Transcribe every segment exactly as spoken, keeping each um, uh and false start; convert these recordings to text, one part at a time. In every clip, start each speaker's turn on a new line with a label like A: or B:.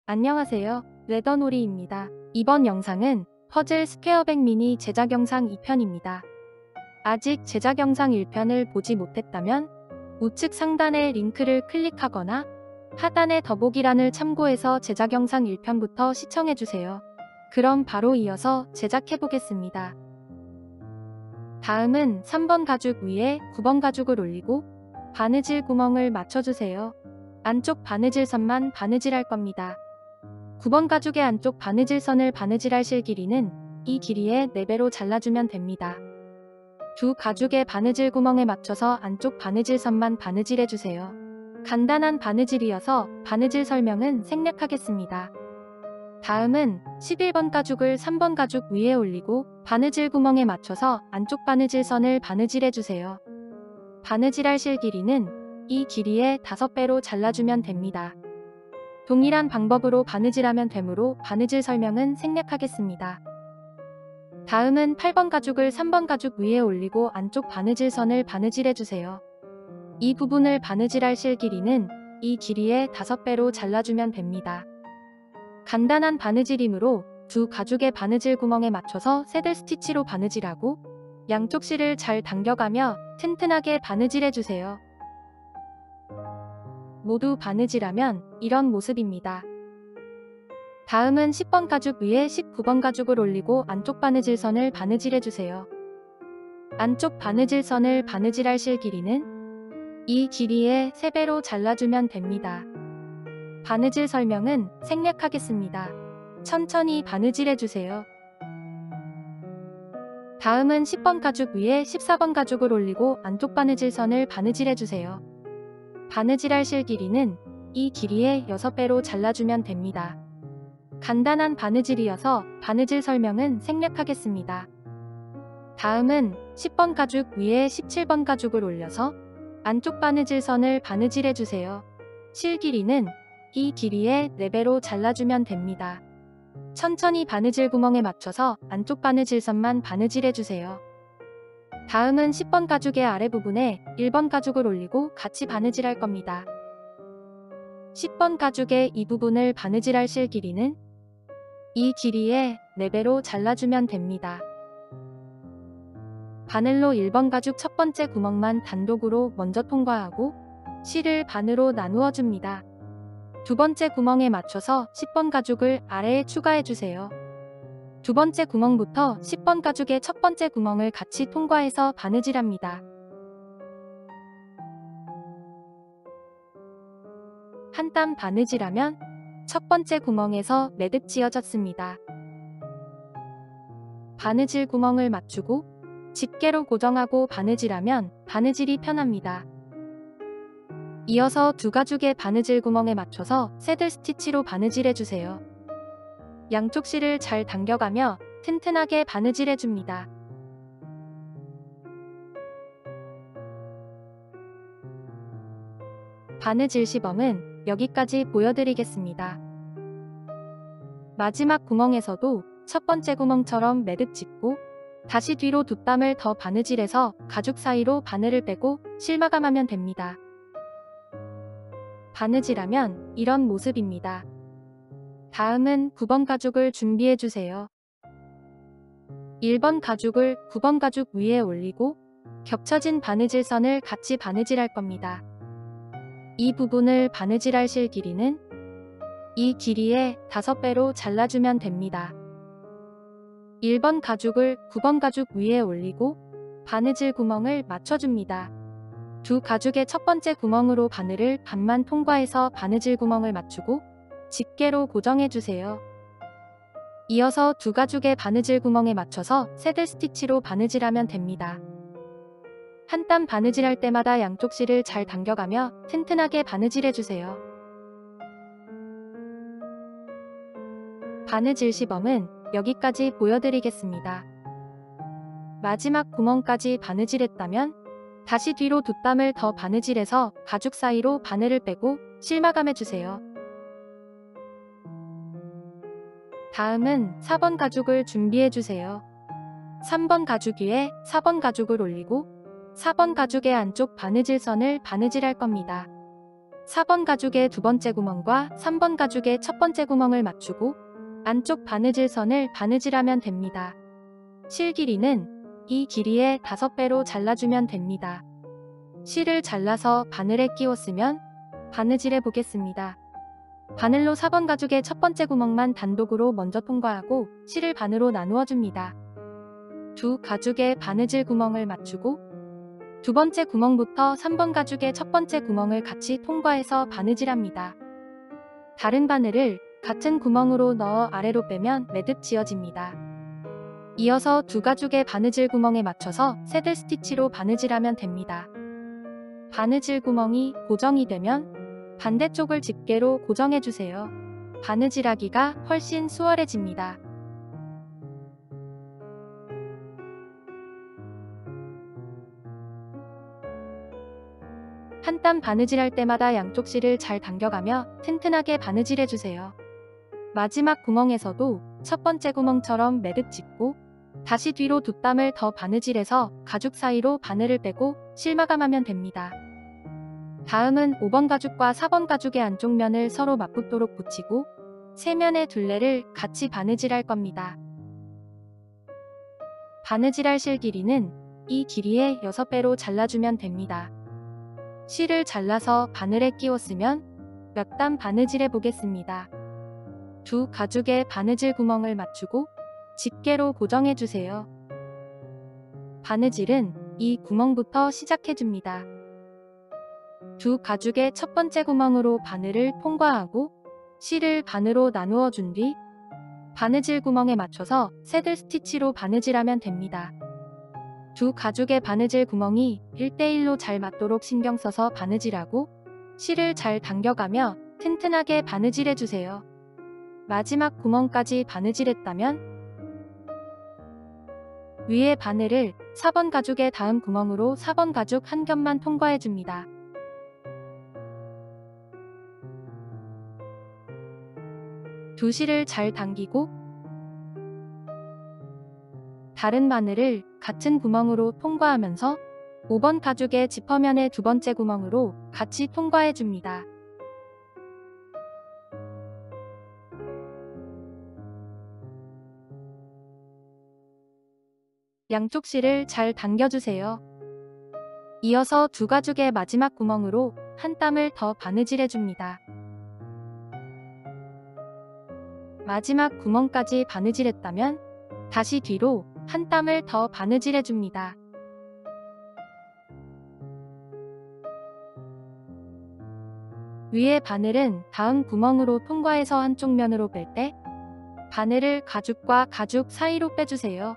A: 안녕하세요. 레더놀이입니다. 이번 영상은 퍼즐 스퀘어백 미니 제작 영상 이 편입니다. 아직 제작 영상 일 편을 보지 못했다면 우측 상단의 링크를 클릭하거나 하단의 더보기란을 참고해서 제작 영상 일 편부터 시청해주세요. 그럼 바로 이어서 제작해보겠습니다. 다음은 삼 번 가죽 위에 구 번 가죽을 올리고 바느질 구멍을 맞춰주세요. 안쪽 바느질선만 바느질할 겁니다. 구 번 가죽의 안쪽 바느질선을 바느질할 실 길이는 이 길이의 네 배로 잘라주면 됩니다. 두 가죽의 바느질 구멍에 맞춰서 안쪽 바느질선만 바느질해주세요. 간단한 바느질이어서 바느질 설명은 생략하겠습니다. 다음은 십일 번 가죽을 삼 번 가죽 위에 올리고 바느질 구멍에 맞춰서 안쪽 바느질선을 바느질해주세요. 바느질할 실 길이는 이 길이의 다섯 배로 잘라주면 됩니다. 동일한 방법으로 바느질하면 되므로 바느질 설명은 생략하겠습니다. 다음은 팔 번 가죽을 삼 번 가죽 위에 올리고 안쪽 바느질선을 바느질해주세요. 이 부분을 바느질할 실 길이는 이 길이의 다섯 배로 잘라주면 됩니다. 간단한 바느질이므로 두 가죽의 바느질 구멍에 맞춰서 새들 스티치로 바느질하고 양쪽 실을 잘 당겨가며 튼튼하게 바느질해주세요. 모두 바느질하면 이런 모습입니다. 다음은 십 번 가죽 위에 십구 번 가죽을 올리고 안쪽 바느질선을 바느질해주세요. 안쪽 바느질선을 바느질할 실 길이는 이 길이의 세 배로 잘라주면 됩니다. 바느질 설명은 생략하겠습니다. 천천히 바느질해주세요. 다음은 십 번 가죽 위에 십사 번 가죽을 올리고 안쪽 바느질선을 바느질해주세요. 바느질할 실 길이는 이 길이의 여섯 배로 잘라주면 됩니다. 간단한 바느질이어서 바느질 설명은 생략하겠습니다. 다음은 십 번 가죽 위에 십칠 번 가죽을 올려서 안쪽 바느질선을 바느질해주세요. 실 길이는 이 길이의 네 배로 잘라주면 됩니다. 천천히 바느질 구멍에 맞춰서 안쪽 바느질선만 바느질해주세요. 다음은 십 번 가죽의 아래 부분에 일 번 가죽을 올리고 같이 바느질할 겁니다. 십 번 가죽의 이 부분을 바느질할 실 길이는 이 길이의 네 배로 잘라주면 됩니다. 바늘로 일 번 가죽 첫 번째 구멍만 단독으로 먼저 통과하고 실을 반으로 나누어 줍니다. 두 번째 구멍에 맞춰서 십 번 가죽을 아래에 추가해주세요. 두 번째 구멍부터 십 번 가죽의 첫 번째 구멍을 같이 통과해서 바느질합니다. 한 땀 바느질하면 첫 번째 구멍에서 매듭 지어졌습니다. 바느질 구멍을 맞추고 집게로 고정하고 바느질하면 바느질이 편합니다. 이어서 두 가죽의 바느질 구멍에 맞춰서 새들 스티치로 바느질해주세요. 양쪽 실을 잘 당겨가며 튼튼하게 바느질해줍니다. 바느질 시범은 여기까지 보여드리겠습니다. 마지막 구멍에서도 첫 번째 구멍처럼 매듭 짚고 다시 뒤로 두 땀을 더 바느질해서 가죽 사이로 바늘을 빼고 실 마감하면 됩니다. 바느질하면 이런 모습입니다. 다음은 구 번 가죽을 준비해주세요. 일 번 가죽을 구 번 가죽 위에 올리고 겹쳐진 바느질선을 같이 바느질할 겁니다. 이 부분을 바느질할 실 길이는 이 길이의 다섯 배로 잘라주면 됩니다. 일 번 가죽을 구 번 가죽 위에 올리고 바느질 구멍을 맞춰줍니다. 두 가죽의 첫 번째 구멍으로 바늘을 반만 통과해서 바느질 구멍을 맞추고 집게로 고정해주세요. 이어서 두 가죽의 바느질 구멍에 맞춰서 새들 스티치로 바느질하면 됩니다. 한 땀 바느질할 때마다 양쪽 실을 잘 당겨가며 튼튼하게 바느질해주세요. 바느질 시범은 여기까지 보여드리겠습니다. 마지막 구멍까지 바느질했다면 다시 뒤로 두 땀을 더 바느질해서 가죽 사이로 바늘을 빼고 실 마감해주세요. 다음은 사 번 가죽을 준비해주세요. 삼 번 가죽 위에 사 번 가죽을 올리고 사 번 가죽의 안쪽 바느질선을 바느질할 겁니다. 사 번 가죽의 두 번째 구멍과 삼 번 가죽의 첫 번째 구멍을 맞추고 안쪽 바느질 선을 바느질하면 됩니다. 실 길이는 이 길이의 다섯 배로 잘라주면 됩니다. 실을 잘라서 바늘에 끼워 쓰면 바느질해 보겠습니다. 바늘로 사 번 가죽의 첫 번째 구멍만 단독으로 먼저 통과하고 실을 반으로 나누어 줍니다. 두 가죽의 바느질 구멍을 맞추고 두 번째 구멍부터 삼 번 가죽의 첫 번째 구멍을 같이 통과해서 바느질합니다. 다른 바늘을 같은 구멍으로 넣어 아래로 빼면 매듭 지어집니다. 이어서 두 가죽의 바느질 구멍에 맞춰서 새들 스티치로 바느질하면 됩니다. 바느질 구멍이 고정이 되면 반대쪽을 집게로 고정해주세요. 바느질하기가 훨씬 수월해집니다. 한 땀 바느질할 때마다 양쪽 실을 잘 당겨가며 튼튼하게 바느질해주세요. 마지막 구멍에서도 첫 번째 구멍처럼 매듭 짓고 다시 뒤로 두 땀을 더 바느질해서 가죽 사이로 바늘을 빼고 실 마감하면 됩니다. 다음은 오 번 가죽과 사 번 가죽의 안쪽 면을 서로 맞붙도록 붙이고 세 면의 둘레를 같이 바느질할 겁니다. 바느질할 실 길이는 이 길이의 여섯 배로 잘라주면 됩니다. 실을 잘라서 바늘에 끼워 쓰면 몇 땀 바느질해 보겠습니다. 두 가죽의 바느질 구멍을 맞추고 집게로 고정해 주세요. 바느질은 이 구멍부터 시작해 줍니다. 두 가죽의 첫 번째 구멍으로 바늘을 통과하고 실을 반으로 나누어 준 뒤 바느질 구멍에 맞춰서 새들 스티치로 바느질하면 됩니다. 두 가죽의 바느질 구멍이 일 대 일로 잘 맞도록 신경 써서 바느질하고 실을 잘 당겨가며 튼튼하게 바느질해 주세요. 마지막 구멍까지 바느질했다면 위에 바늘을 사 번 가죽의 다음 구멍으로 사 번 가죽 한 겹만 통과해 줍니다. 두 실을 잘 당기고 다른 바늘을 같은 구멍으로 통과하면서 오 번 가죽의 지퍼면의 두 번째 구멍으로 같이 통과해 줍니다. 양쪽 실을 잘 당겨주세요. 이어서 두 가죽의 마지막 구멍으로 한 땀을 더 바느질해 줍니다. 마지막 구멍까지 바느질했다면 다시 뒤로 한 땀을 더 바느질해 줍니다. 위에 바늘은 다음 구멍으로 통과해서 한쪽 면으로 뺄 때 바늘을 가죽과 가죽 사이로 빼주세요.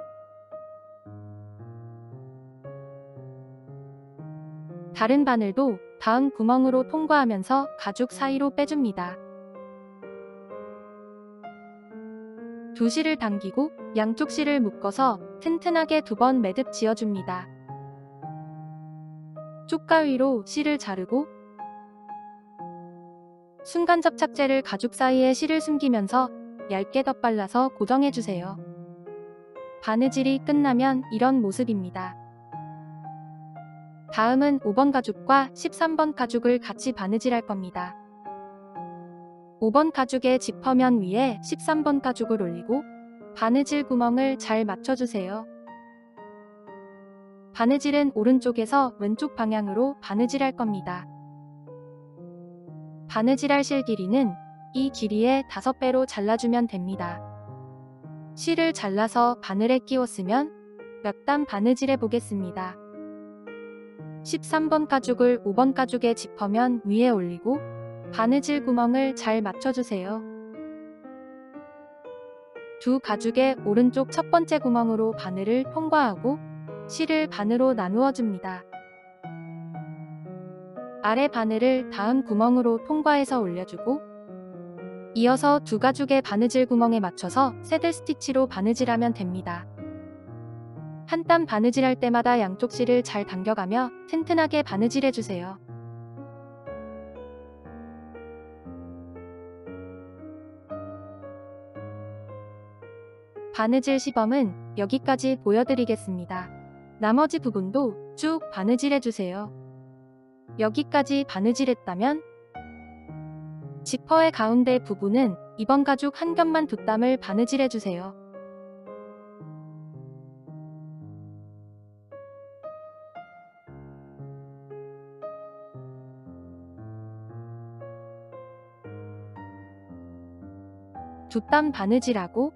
A: 다른 바늘도 다음 구멍으로 통과하면서 가죽 사이로 빼줍니다. 두 실을 당기고 양쪽 실을 묶어서 튼튼하게 두 번 매듭 지어줍니다. 쪽가위로 실을 자르고 순간 접착제를 가죽 사이에 실을 숨기면서 얇게 덧발라서 고정해주세요. 바느질이 끝나면 이런 모습입니다. 다음은 오 번 가죽과 십삼 번 가죽을 같이 바느질할 겁니다. 오 번 가죽의 지퍼면 위에 십삼 번 가죽을 올리고 바느질 구멍을 잘 맞춰주세요. 바느질은 오른쪽에서 왼쪽 방향으로 바느질할 겁니다. 바느질할 실 길이는 이 길이의 다섯 배로 잘라주면 됩니다. 실을 잘라서 바늘에 끼워 쓰면 몇 땀 바느질해 보겠습니다. 십삼 번 가죽을 오 번 가죽의 지퍼면 위에 올리고 바느질 구멍을 잘 맞춰주세요. 두 가죽의 오른쪽 첫 번째 구멍으로 바늘을 통과하고 실을 반으로 나누어 줍니다. 아래 바늘을 다음 구멍으로 통과해서 올려주고 이어서 두 가죽의 바느질 구멍에 맞춰서 새들 스티치로 바느질하면 됩니다. 한 땀 바느질할 때마다 양쪽 실을 잘 당겨가며 튼튼하게 바느질해주세요. 바느질 시범은 여기까지 보여드리겠습니다. 나머지 부분도 쭉 바느질해주세요. 여기까지 바느질했다면 지퍼의 가운데 부분은 이번 가죽 한 겹만 돗담을 바느질해주세요. 돗담 바느질하고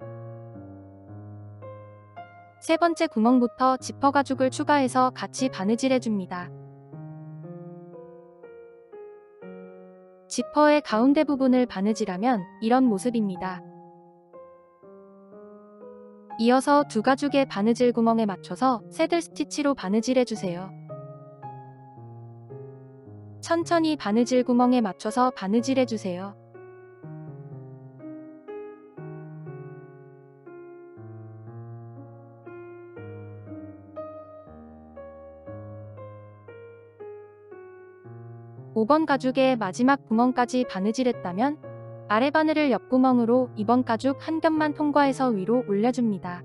A: 세 번째 구멍부터 지퍼 가죽을 추가해서 같이 바느질해줍니다. 지퍼의 가운데 부분을 바느질하면 이런 모습입니다. 이어서 두 가죽의 바느질 구멍에 맞춰서 새들 스티치로 바느질해주세요. 천천히 바느질 구멍에 맞춰서 바느질해주세요. 오 번 가죽의 마지막 구멍까지 바느질했다면 아래 바늘을 옆구멍으로 이번 가죽 한 겹만 통과해서 위로 올려줍니다.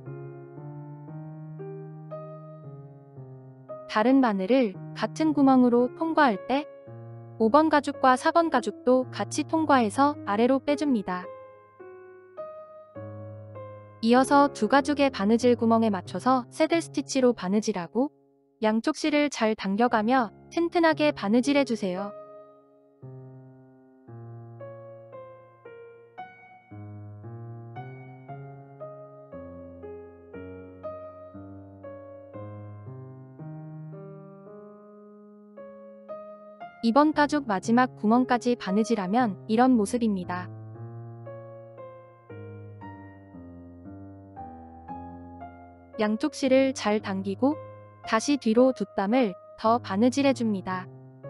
A: 다른 바늘을 같은 구멍으로 통과할 때 오 번 가죽과 사 번 가죽도 같이 통과해서 아래로 빼줍니다. 이어서 두 가죽의 바느질 구멍에 맞춰서 새들 스티치로 바느질하고 양쪽 실을 잘 당겨가며 튼튼하게 바느질해주세요. 이번 가죽 마지막 구멍까지 바느질하면 이런 모습입니다. 양쪽 실을 잘 당기고 다시 뒤로 돗담을 더 바느질해줍니다.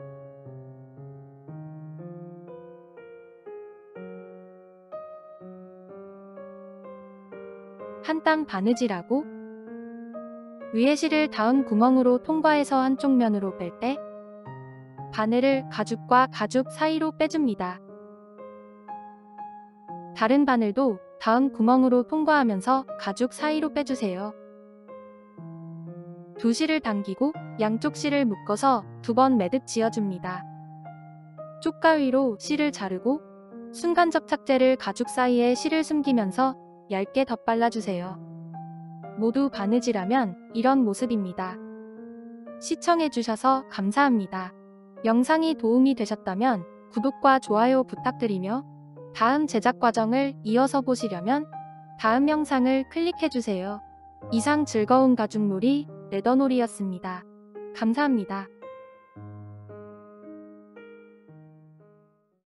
A: 한 땀 바느질하고 위에 실을 닿은 구멍으로 통과해서 한쪽 면으로 뺄 때 바늘을 가죽과 가죽 사이로 빼줍니다. 다른 바늘도 닿은 구멍으로 통과하면서 가죽 사이로 빼주세요. 두 실을 당기고 양쪽 실을 묶어서 두 번 매듭 지어줍니다. 쪽가위로 실을 자르고 순간 접착제를 가죽 사이에 실을 숨기면서 얇게 덧발라주세요. 모두 바느질하면 이런 모습입니다. 시청해주셔서 감사합니다. 영상이 도움이 되셨다면 구독과 좋아요 부탁드리며 다음 제작 과정을 이어서 보시려면 다음 영상을 클릭해주세요. 이상 즐거운 가죽놀이 레더놀이였습니다. 감사합니다.